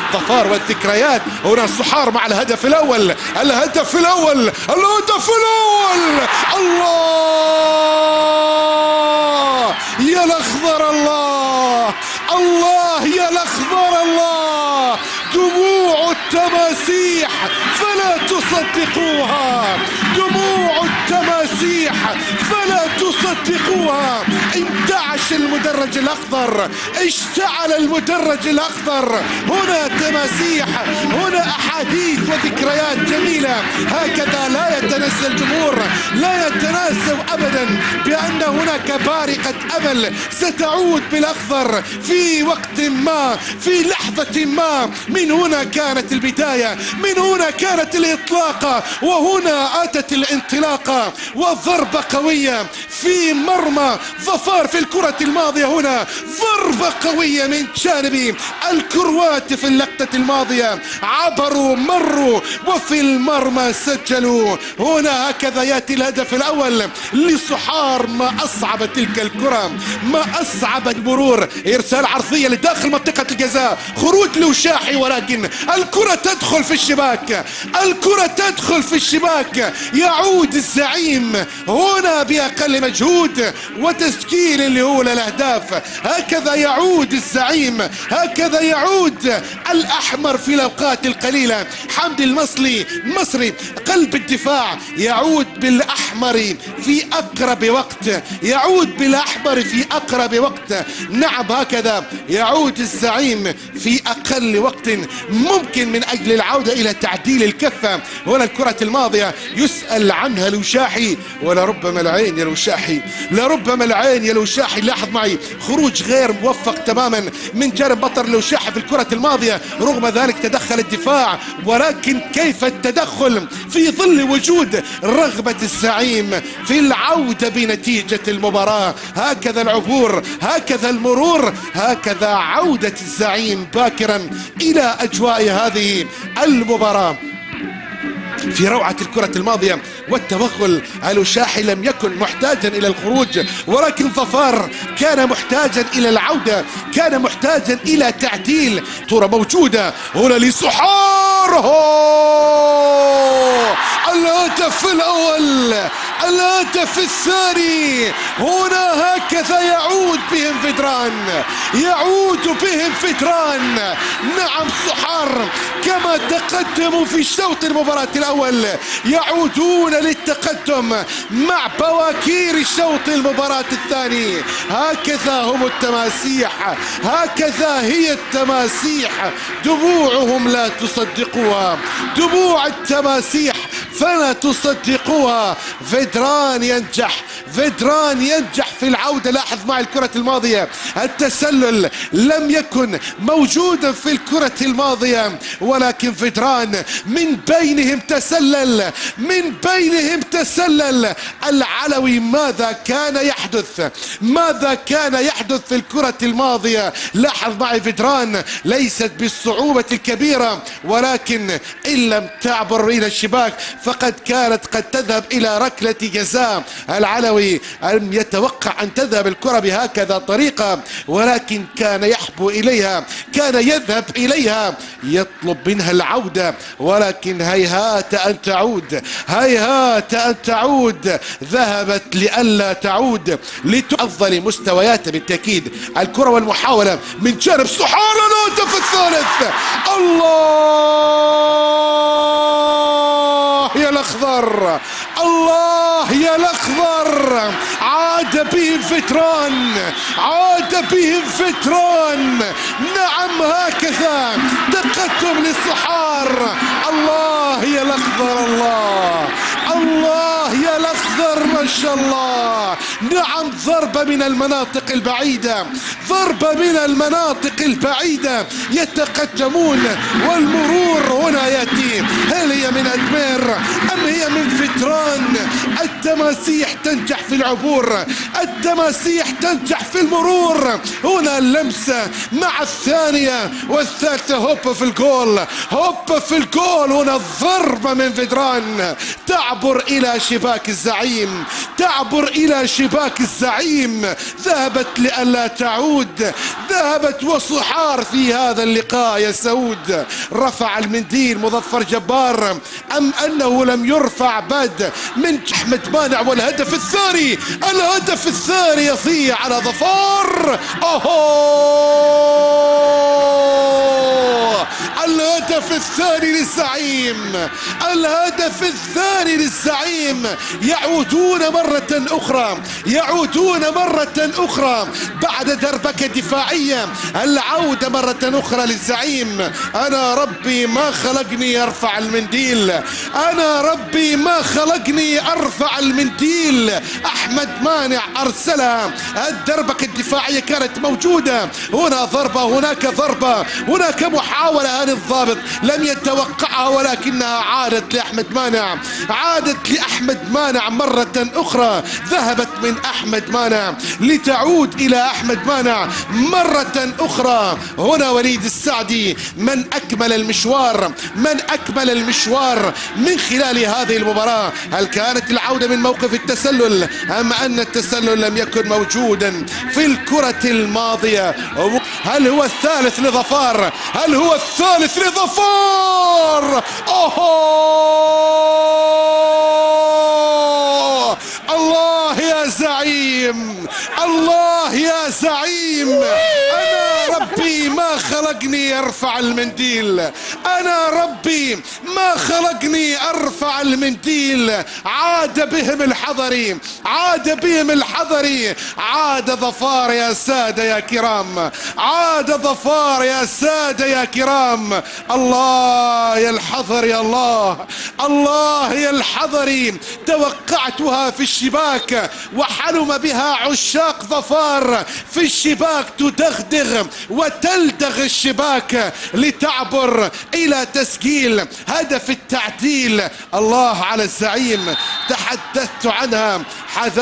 ظفار والذكريات. هنا السحار مع الهدف الأول، الهدف الأول، الهدف الأول. الله يا الأخضر، الله الله يا الأخضر، الله. دموع التماسيح فلا تصدقوها، دموع التماسيح فلا تصدقوها. انتعش المدرج الأخضر، اشتعل المدرج الأخضر. هنا تماسيح، هنا أحاديث وذكريات جميلة. هكذا لا يتناسى الجمهور، لا يتناسى أبدا بأن هناك بارقة أمل ستعود بالأخضر في وقت ما، في لحظة ما. من هنا كانت البداية، من هنا كانت الإطلاقة، وهنا أتت الانطلاقة وضربة قوية في مرمى ظفار في الكرة الماضية. هنا ضربة قوية من جانب الكروات في اللقطة الماضية، عبروا مروا وفي المرمى سجلوا. هنا هكذا يأتي الهدف الأول للسحار. ما أصعب تلك الكرة، ما أصعب المرور. إرسال عرضية لداخل منطقة الجزاء، خروج لوشاحي، ولكن الكرة تدخل في الشباك، الكرة تدخل في الشباك. يعود الزعيم هنا بأقل مجهود وتسجيل اللي هو الأهداف. هكذا يعود الزعيم، هكذا يعود الأحمر في الأوقات القليلة. حمدي المصري قلب الدفاع يعود بالأحمر في أقرب وقت، يعود بالأحمر في أقرب وقت. نعم هكذا يعود الزعيم في أقل وقت ممكن من أجل العودة إلى تعديل الكفة. هنا الكرة الماضية يسأل عنها لوشاحي، ولربما العين يا لوشاحي، لربما العين يا لوشاحي. لاحظ معي خروج غير موفق تماما من جانب بطل لوشاحي في الكرة الماضية. رغم ذلك تدخل الدفاع، ولكن كيف التدخل في ظل وجود رغبة الزعيم في العودة بنتيجة المباراة. هكذا العبور، هكذا المرور، هكذا عودة الزعيم باكرا إلى أجواء هذه المباراة. في روعة الكرة الماضية والتوغل، لوشاحي لم يكن محتاجا إلى الخروج، ولكن ظفار كان محتاجا إلى العودة، كان محتاجا إلى تعديل. كرة موجودة هنا لسحار، الهدف الأول، الهدف الثاني. هنا هكذا يعود بهم فدران، يعود بهم فدران. نعم سحار كما تقدموا في شوط المباراة الأول يعودون للتقدم مع بواكير الشوط المباراة الثاني. هكذا هم التماسيح، هكذا هي التماسيح. دموعهم لا تصدقوها، دموع التماسيح فلا تصدقوها. فدران ينجح، فدران ينجح في العودة. لاحظ مع الكرة الماضية التسلل لم يكن موجودا في الكرة الماضية، ولكن فدران من بينهم تسلل، من بينهم تسلل. العلوي ماذا كان يحدث، ماذا كان يحدث في الكرة الماضية؟ لاحظ معي فدران ليست بالصعوبة الكبيرة، ولكن إن لم تعبر إلى الشباك فقد كانت قد تذهب إلى ركلة جزاء. العلوي لم يتوقع أن تذهب الكرة بهكذا طريقة، ولكن كان يحبو إليها، كان يذهب إليها يطلب منها العودة، ولكن هيهات أن تعود، هيهات أن تعود. ذهبت لئلا تعود لتفضل مستوياتها بالتأكيد. الكرة والمحاولة من جانب سحار، الهدف الثالث. الله يا الأخضر، الله يا الأخضر. عاد بهم فدران، عاد بهم فدران. نعم هكذا تقدم للسحار. الله يا الأخضر، الله الله يا الأخضر، ما شاء الله. نعم ضربة من المناطق البعيدة، ضربة من المناطق البعيدة. يتقدمون والمرور هنا يأتي. هل هي من أدمير أم هي من فدران؟ التماسيح تنجح في العبور، التماسيح تنجح في المرور. هنا اللمسة مع الثانية والثالثة، هوب في الجول، هوب في الجول. هنا الضربة من فدران تعبر إلى شباك الزعيم، تعبر إلى شباك شباك الزعيم، ذهبت لئلا تعود، ذهبت وصحار في هذا اللقاء يا سعود. رفع المنديل مظفر جبار أم أنه لم يرفع بعد من أحمد مانع؟ والهدف الثاني، الهدف الثاني يصيح على ظفار. الهدف الثاني للزعيم، الهدف الثاني للزعيم. يعودون مرة أخرى، يعودون مرة أخرى بعد دربكة دفاعية. العودة مرة أخرى للزعيم. أنا ربي ما خلقني أرفع المنديل، أنا ربي ما خلقني أرفع المنديل. أحمد مانع أرسلها، الدربكة الدفاعية كانت موجودة، هنا ضربة هناك ضربة، هناك محاولة عن الضابط لم يتوقعها، ولكنها عادت لأحمد مانع، عادت لأحمد مانع مرة أخرى. ذهبت من أحمد مانع لتعود إلى أحمد مانع مرة أخرى. هنا وليد السعدي من أكمل المشوار، من أكمل المشوار من خلال هذه المباراة. هل كانت العودة من موقف التسلل أم أن التسلل لم يكن موجودا في الكرة الماضية؟ هل هو الثالث لظفار؟ هل هو الثالث لظفار؟ الله يا زعيم، الله يا زعيم. أنا ربي ما خلقني أرفع المنديل، أنا ربي ما خلقني أرفع المنديل. عاد بهم الحضري، عاد بهم الحضري، عاد ظفار يا سادة يا كرام، عاد ظفار يا سادة يا كرام. الله يا الحضري، الله الله يا الحضري. توقعتها في الشباك وحلم بها عشاق ظفار في الشباك، تدغدغ وتلدغ الشباك لتعبر إلى تسجيل هدف التعديل. الله على الزعيم، تحدثت عنها.